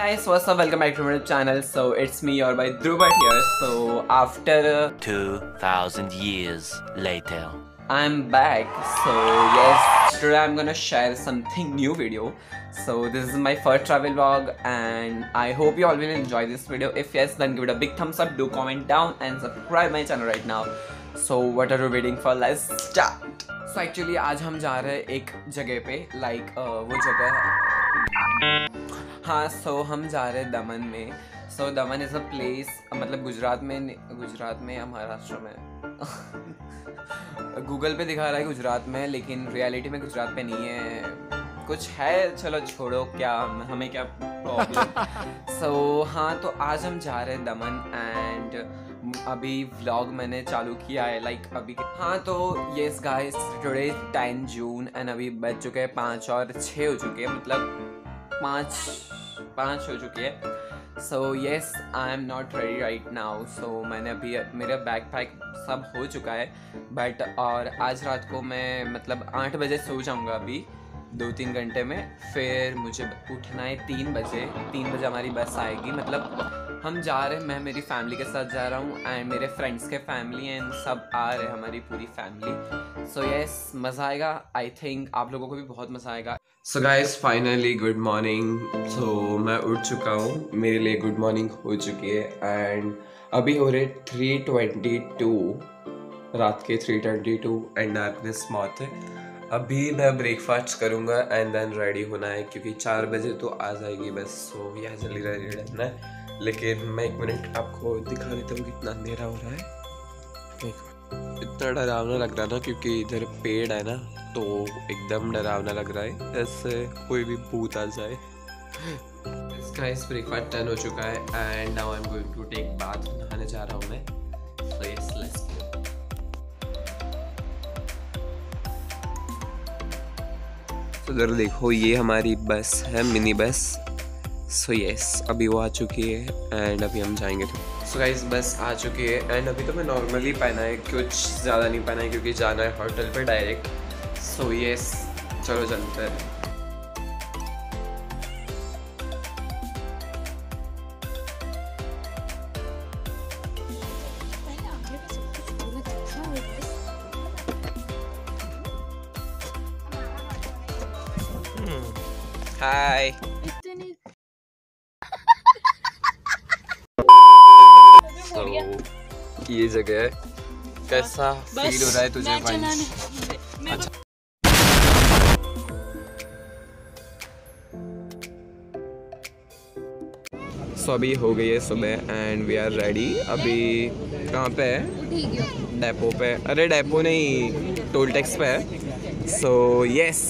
guys, what's up? Welcome back to my channel. So it's me, your boy Dhruv here. So after 2000 years later, I'm back. So yes, today I'm gonna share something new video. So this is my first travel vlog and I hope you all will enjoy this video. If yes, then give it a big thumbs up, do comment down and subscribe my channel right now. So what are you waiting for? Let's start. So actually आज हम जा रहे हैं एक जगह पे, वो जगह हाँ, so हम जा रहे हैं दमन में. So Daman is a place, मतलब गुजरात में या महाराष्ट्र में गूगल पे दिखा रहा है गुजरात में, लेकिन रियलिटी में गुजरात पे नहीं है, कुछ है. चलो छोड़ो, क्या हमें क्या प्रॉब्लम. So हाँ, तो आज हम जा रहे हैं दमन एंड अभी व्लॉग मैंने चालू किया है अभी. हाँ, तो yes guys, today 10 June and अभी बज चुके हैं 5 और 6 हो चुके हैं, मतलब 5 हो चुकी है. So yes, I am not ready right now. So मैंने अभी मेरा बैग पैक सब हो चुका है बट और आज रात को मैं मतलब 8 बजे सो जाऊँगा अभी 2-3 घंटे में. फिर मुझे उठना है 3 बजे हमारी बस आएगी. मतलब हम जा रहे हैं, मैं मेरी फैमिली के साथ जा रहा हूँ एंड मेरे फ्रेंड्स के फैमिली एंड सब आ रहे हैं, हमारी पूरी फैमिली. सो येस, मज़ा आएगा. आई थिंक आप लोगों को भी बहुत मज़ा आएगा. So guys, finally good morning. So मैं उठ चुका हूँ, मेरे लिए गुड मॉर्निंग हो चुकी है एंड अभी हो रहे 3:22, रात के 3:22 एंड डार्कनेस बहुत है. अभी मैं ब्रेकफास्ट करूँगा एंड देन रेडी होना है क्योंकि 4 बजे तो आ जाएगी बस. सो यह जल्दी रेडी रहना है. लेकिन मैं 1 मिनट आपको दिखा देता हूँ कितना अंधेरा हो रहा है. इतना डरावना लग रहा है ना, क्योंकि इधर पेड़ है ना, तो एकदम डरावना लग रहा है, ऐसे कोई भी भूत आ जाए. इसका इस ब्रेकफास्ट डन हो चुका है and now I am going to take bath. नहाने जा रहा हूँ मैं. So yes, let's go. तो इधर देखो, ये हमारी बस है, मिनी बस. सो यस, अभी वो आ चुकी है एंड अभी हम जाएंगे. सो गाइस, बस आ चुकी है एंड अभी तो मैं नॉर्मली पहना है, कुछ ज़्यादा नहीं पहना है क्योंकि जाना है होटल पे डायरेक्ट. सो यस, चलो चलते हैं. हाय. So, ये जगह है, कैसा फील हो रहा है तुझे भाई? अच्छा. So, अभी हो गई है सुबह एंड वी आर रेडी. अभी कहाँ पे है? डेपो पे. अरे डेपो नहीं, टोल टैक्स पे है. सो यस,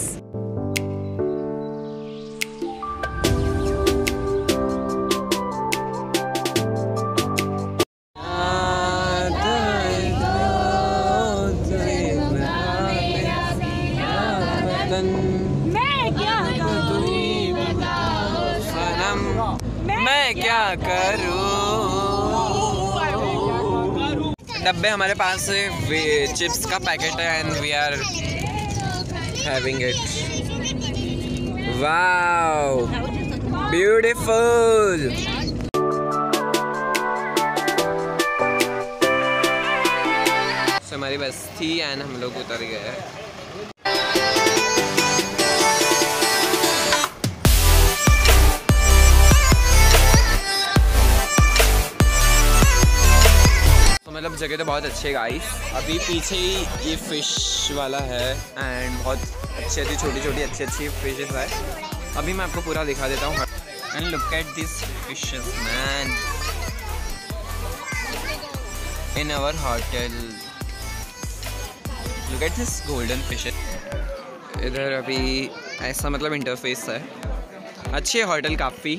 मैं क्या करूं. डब्बे हमारे पास चिप्स का पैकेट है and we are having it. Wow, beautiful. So हमारी बस थी एंड हम लोग उतर गए. मतलब जगह तो बहुत अच्छी है गाइस. अभी पीछे ही ये फिश वाला है एंड बहुत अच्छी छोटी अच्छी फिशेस है. अभी मैं आपको पूरा दिखा देता हूँ. And look at this fishes man in our hotel. Look at this golden fishes. इधर अभी ऐसा मतलब इंटरफेस है, अच्छी है होटल काफ़ी.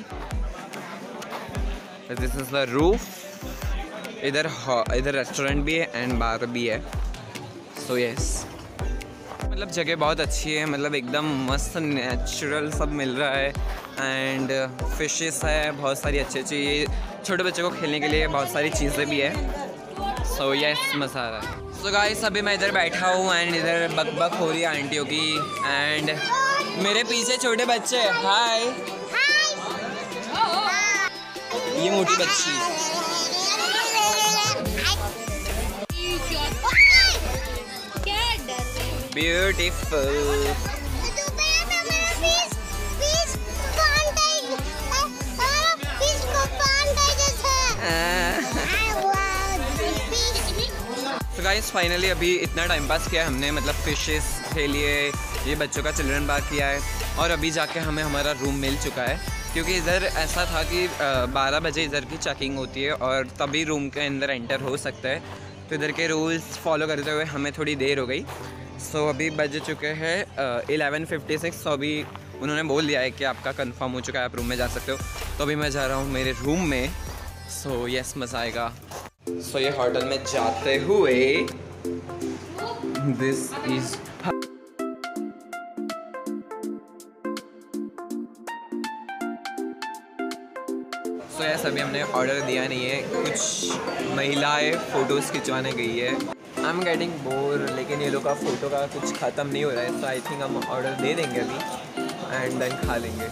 This is the roof. इधर रेस्टोरेंट भी है एंड बार भी है. सो यस, मतलब जगह बहुत अच्छी है, मतलब एकदम मस्त नेचुरल सब मिल रहा है एंड फिशेस है बहुत सारी अच्छी. छोटे बच्चों को खेलने के लिए बहुत सारी चीज़ें भी है. सो यस, मज़ा आ रहा है. सो गाइस, अभी मैं इधर बैठा हूँ एंड इधर बक हो रही है आंटियों की एंड मेरे पीछे छोटे बच्चे. हाय. ये मोटी बच्ची। ब्यूटीफुल। गाइस फाइनली अभी इतना टाइम पास किया है हमने, मतलब फिशेस के लिए ये बच्चों का चिल्ड्रन पार्क किया है और अभी जाके हमें हमारा रूम मिल चुका है, क्योंकि इधर ऐसा था कि 12 बजे इधर की चेकिंग होती है और तभी रूम के अंदर एंटर हो सकता है। तो इधर के रूल्स फॉलो करते हुए हमें थोड़ी देर हो गई। सो अभी बज चुके हैं 11:56। तो अभी उन्होंने बोल दिया है कि आपका कंफर्म हो चुका है, आप रूम में जा सकते हो। तो अभी मैं जा रहा हूँ मेरे रूम में। सो यस, मज़ा आएगा। सो ये होटल में जाते हुए दिस इज सो यस, अभी हमने ऑर्डर दिया नहीं है। कुछ महिलाएं फ़ोटोज़ खिंचवाने गई है। आई एम गेटिंग बोर, लेकिन ये लोग का फ़ोटो का कुछ ख़त्म नहीं हो रहा है। सो आई थिंक हम ऑर्डर दे देंगे अभी एंड देन खा लेंगे।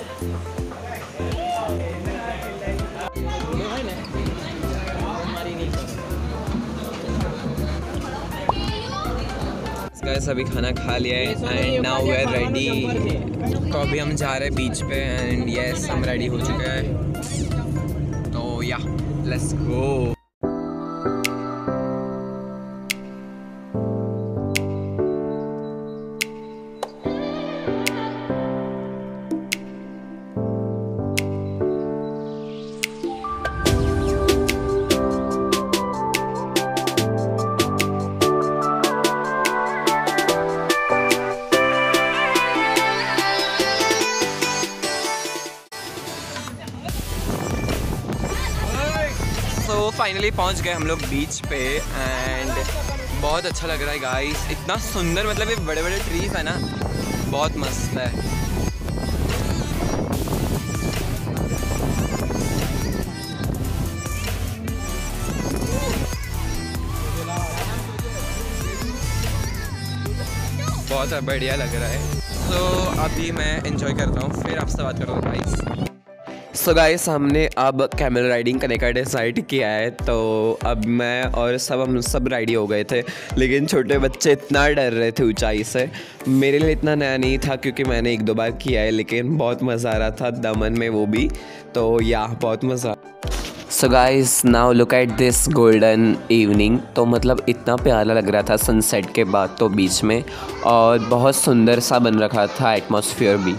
गाइस अभी खाना खा लिया है and now we are ready. तो अभी हम जा रहे हैं बीच पे एंड यस हम रेडी हो चुके हैं। तो या लेट्स गो। तो फाइनली पहुंच गए हम लोग बीच पे एंड बहुत अच्छा लग रहा है गाइस। इतना सुंदर, मतलब ये बड़े बड़े ट्रीज है ना, बहुत मस्त है। बहुत बढ़िया लग रहा है। तो अभी मैं एंजॉय करता हूँ, फिर आपसे बात करता हूँ गाइस। सो गाइस हमने अब कैमल राइडिंग करने का डिसाइड किया है। तो अब मैं और हम सब रेडी हो गए थे, लेकिन छोटे बच्चे इतना डर रहे थे ऊंचाई से। मेरे लिए इतना नया नहीं था क्योंकि मैंने 1-2 बार किया है, लेकिन बहुत मज़ा आ रहा था दमन में, वो भी। तो या बहुत मज़ा। So guys now look at this golden evening. तो मतलब इतना प्यारा लग रहा था सनसेट के बाद तो बीच में, और बहुत सुंदर सा बन रखा था एटमॉस्फेयर भी।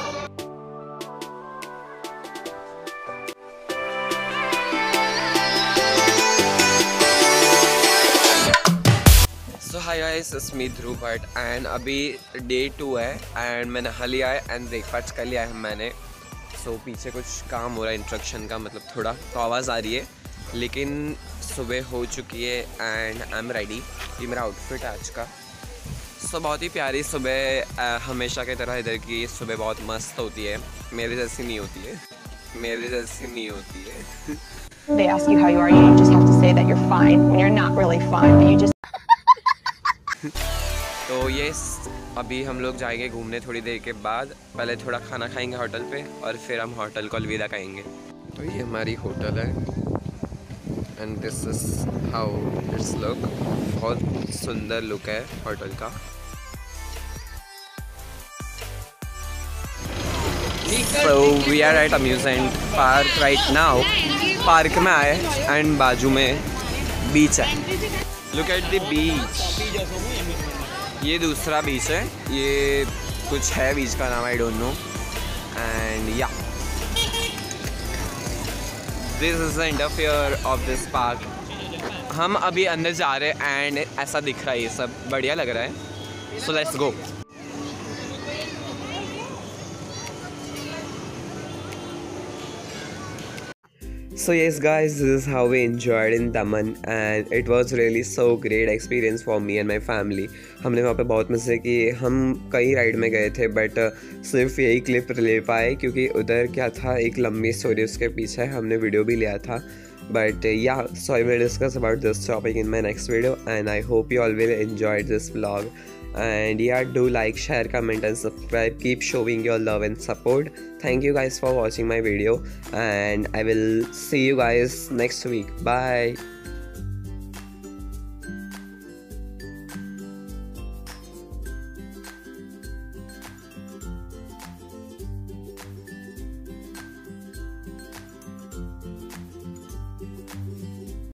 Hi guys, it's me Dhruv Bhatt and अभी डे 2 है एंड मैंने नहा लिया है एंड ब्रेकफास्ट कर लिया है मैंने। सो पीछे कुछ काम हो रहा है इंस्ट्रक्शन का, मतलब थोड़ा तो आवाज़ आ रही है, लेकिन सुबह हो चुकी है एंड आई एम रेडी। ये मेरा आउटफिट है आज का। सो बहुत ही प्यारी सुबह, हमेशा की तरह इधर की सुबह बहुत मस्त होती है। मेरे जैसी नहीं होती है, मेरे जैसी नहीं होती है। They ask you how you are, you just have to say that you're fine when you're not really fine, but you just तो ये अभी हम लोग जाएंगे घूमने थोड़ी देर के बाद। पहले थोड़ा खाना खाएंगे होटल पे और फिर हम होटल को अलविदा कहेंगे। तो ये हमारी होटल है and this is how it's look. बहुत सुंदर लुक है होटल का। So we are at amusement park right now. Park में आए एंड बाजू में बीच है। Look at the beach. ये दूसरा बीच है, ये कुछ है बीच का नाम, I don't know. And yeah this is the interfere of this park. हम अभी अंदर जा रहे हैं एंड ऐसा दिख रहा है, ये सब बढ़िया लग रहा है। So let's go. So yes guys, this is how we enjoyed in Daman and it was really so great experience for me and my family. हमने वहाँ पे बहुत मज़े किए। हम कई राइड में गए थे बट सिर्फ यही क्लिप ले पाए क्योंकि उधर क्या था, एक लंबी स्टोरी उसके पीछे हमने वीडियो भी लिया था। But yeah, so I will discuss about this topic in my next video and I hope you all will enjoy this vlog and yeah, do like, share, comment and subscribe. Keep showing your love and support. Thank you guys for watching my video, and I will see you guys next week. Bye.